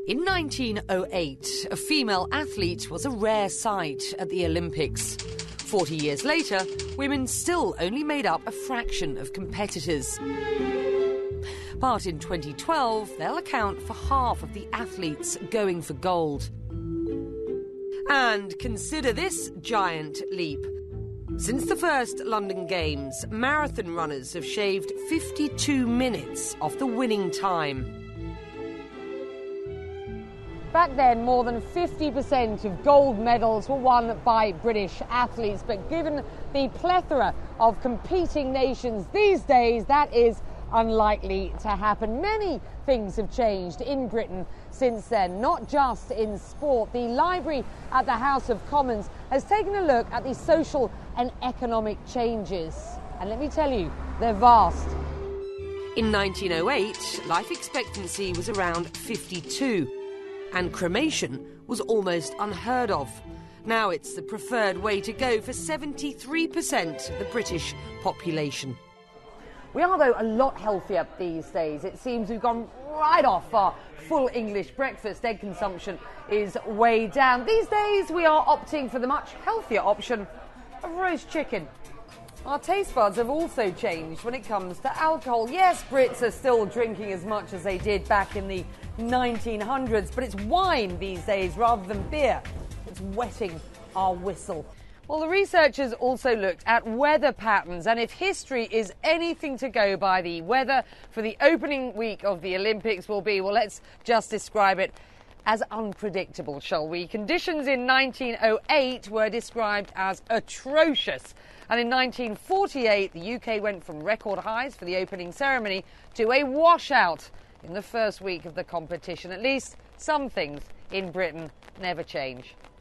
In 1908, a female athlete was a rare sight at the Olympics. 40 years later, women still only made up a fraction of competitors. But in 2012, they'll account for half of the athletes going for gold. And consider this giant leap. Since the first London Games, marathon runners have shaved 52 minutes off the winning time. Back then, more than 50% of gold medals were won by British athletes. But given the plethora of competing nations these days, that is unlikely to happen. Many things have changed in Britain since then, not just in sport. The library at the House of Commons has taken a look at the social and economic changes. And let me tell you, they're vast. In 1908, life expectancy was around 52. And cremation was almost unheard of. Now it's the preferred way to go for 73% of the British population. We are, though, a lot healthier these days. It seems we've gone right off our full English breakfast. Egg consumption is way down. These days we are opting for the much healthier option of roast chicken. Our taste buds have also changed when it comes to alcohol. Yes, Brits are still drinking as much as they did back in the 1900s, but it's wine these days rather than beer. It's wetting our whistle. Well, the researchers also looked at weather patterns, and if history is anything to go by, the weather for the opening week of the Olympics will be, well, let's just describe it as unpredictable, shall we? Conditions in 1908 were described as atrocious. And in 1948, the UK went from record highs for the opening ceremony to a washout in the first week of the competition. At least some things in Britain never change.